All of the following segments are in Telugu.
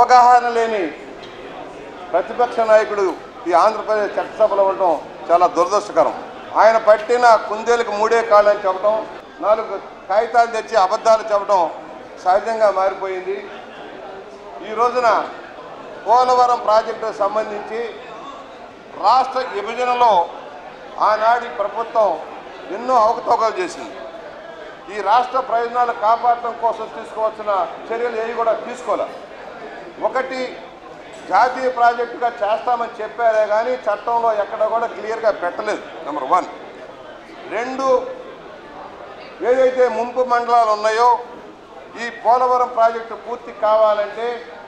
అవగాహన లేని ప్రతిపక్ష నాయకుడు ఈ ఆంధ్రప్రదేశ్ చట్టసభలో ఉండటం చాలా దురదృష్టకరం. ఆయన పట్టిన కుందేలకు మూడే కాళ్ళని చెప్పడం, 4 కాగితాలు తెచ్చి అబద్ధాలు చెప్పడం సహజంగా మారిపోయింది. ఈ రోజున పోలవరం ప్రాజెక్టుకు సంబంధించి రాష్ట్ర విభజనలో ఆనాటి ప్రభుత్వం ఎన్నో అవకతవకలు చేసింది. ఈ రాష్ట్ర ప్రయోజనాలు కాపాడటం కోసం తీసుకోవాల్సిన చర్యలు ఏవి కూడా తీసుకోలే. ఒకటి, జాతీయ ప్రాజెక్టుగా చేస్తామని చెప్పారే కానీ చట్టంలో ఎక్కడ కూడా క్లియర్గా పెట్టలేదు. నెంబర్ 1. 2, ఏదైతే ముంపు మండలాలు ఉన్నాయో ఈ పోలవరం ప్రాజెక్టు పూర్తి కావాలంటే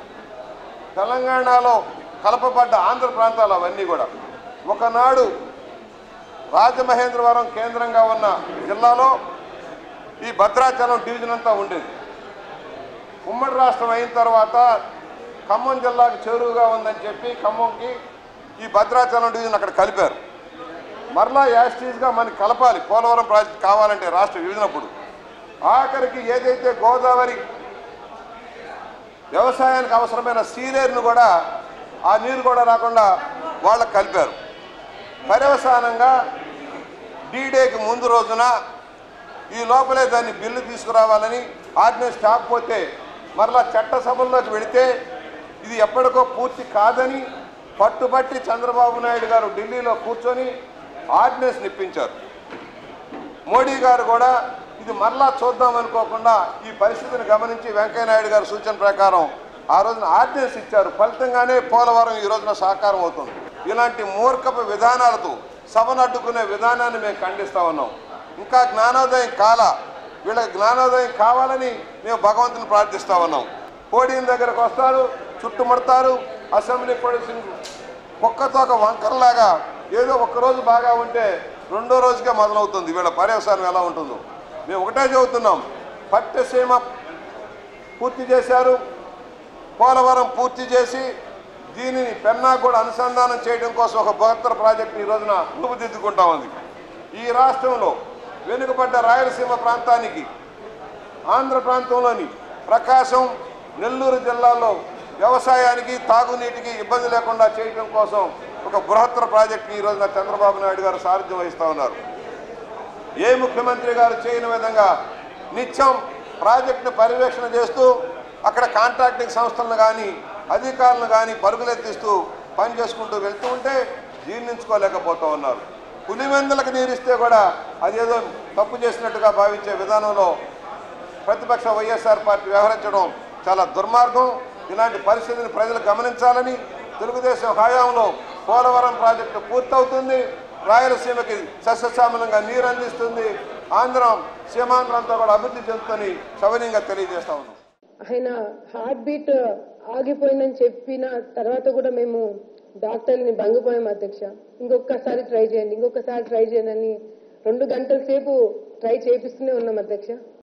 తెలంగాణలో కలపబడ్డ ఆంధ్ర ప్రాంతాలు అవన్నీ కూడా ఒకనాడు రాజమహేంద్రవరం కేంద్రంగా ఉన్న జిల్లాలో ఈ భద్రాచలం డివిజన్ అంతా ఉండేది. ఉమ్మడి రాష్ట్రం అయిన తర్వాత ఖమ్మం జిల్లాకు చేరువుగా ఉందని చెప్పి ఖమ్మంకి ఈ భద్రాచలం డివిజన్ అక్కడ కలిపారు. మరలా యాస్టీస్గా మనకి కలపాలి పోలవరం ప్రాజెక్టు కావాలంటే రాష్ట్ర విభజనప్పుడు. ఆఖరికి ఏదైతే గోదావరి వ్యవసాయానికి అవసరమైన సీలేరును కూడా ఆ నీరు కూడా రాకుండా వాళ్ళకు కలిపారు. పర్యవసానంగా డీడేకి ముందు రోజున ఈ లోపలే దాన్ని బిల్లు తీసుకురావాలని ఆర్డినెన్స్ కాకపోతే మరలా చట్టసభల్లోకి వెళితే ఇది ఎప్పటికో పూర్తి కాదని పట్టుబట్టి చంద్రబాబు నాయుడు గారు ఢిల్లీలో కూర్చొని ఆర్డినెన్స్ నిప్పించారు. మోడీ గారు కూడా ఇది మరలా చూద్దాం అనుకోకుండా ఈ పరిస్థితిని గమనించి వెంకయ్యనాయుడు గారి సూచన ప్రకారం ఆ రోజున ఆర్డినెన్స్ ఇచ్చారు. ఫలితంగానే పోలవరం ఈ రోజున సాకారం అవుతుంది. ఇలాంటి మూర్ఖపు విధానాలతో సభను అడ్డుకునే విధానాన్ని మేము ఖండిస్తూ ఉన్నాం. ఇంకా జ్ఞానోదయం వీళ్ళకి జ్ఞానోదయం కావాలని మేము భగవంతుని ప్రార్థిస్తూ ఉన్నాం. పోడియం దగ్గరకు వస్తారు, చుట్టుముడతారు. అసెంబ్లీ పొడిసింగ్ కుక్కతోక వంకరలాగా ఏదో ఒక్కరోజు బాగా ఉంటే రెండో రోజుకే మొదలవుతుంది. వీళ్ళ పర్యవసానం ఎలా ఉంటుందో మేము ఒకటే చెబుతున్నాం. పట్టసీమ పూర్తి చేశారు, పోలవరం పూర్తి చేసి దీనిని పెన్నా కూడా అనుసంధానం చేయడం కోసం ఒక బృహత్తర ప్రాజెక్టు ఈ రోజున రూపుదిద్దుకుంటా ఉంది. ఈ రాష్ట్రంలో వెనుకబడ్డ రాయలసీమ ప్రాంతానికి ఆంధ్ర ప్రాంతంలోని ప్రకాశం, నెల్లూరు జిల్లాల్లో వ్యవసాయానికి తాగునీటికి ఇబ్బంది లేకుండా చేయడం కోసం ఒక బృహత్తర ప్రాజెక్టు ఈ రోజున చంద్రబాబు నాయుడు గారు సారథ్యం వహిస్తూ ఉన్నారు. ఏ ముఖ్యమంత్రి గారు చేయని విధంగా నిత్యం ప్రాజెక్టును పర్యవేక్షణ చేస్తూ అక్కడ కాంట్రాక్టింగ్ సంస్థలను కానీ అధికారులను కానీ పరుగులెత్తిస్తూ పని చేసుకుంటూ వెళ్తూ ఉంటే జీర్ణించుకోలేకపోతూ ఉన్నారు. పులివెందులకు నీరిస్తే కూడా అదేదో తప్పు చేసినట్టుగా భావించే విధానంలో ప్రతిపక్ష వైఎస్ఆర్ పార్టీ వ్యవహరించడం చాలా దుర్మార్గం. ఇలాంటి పరిస్థితిని ప్రజలు గమనించాలని తెలుగుదేశం హయాంలో పోలవరం ప్రాజెక్టు పూర్తవుతుంది, రాయలసీమకి సస్యశ్యామలంగా నీరు అందిస్తుంది, ఆంధ్రం సీమాంధ్రంతో కూడా అభివృద్ధి చెందుతుందని సవినీయంగా తెలియజేస్తా ఉన్నాం. ఆయన హార్ట్ బీట్ ఆగిపోయిందని చెప్పిన తర్వాత కూడా మేము డాక్టర్ని భంగిపోయాం అధ్యక్ష. ఇంకొకసారి ట్రై చేయండి అని 2 గంటల సేపు ట్రై చేపిస్తూనే ఉన్నాం అధ్యక్ష.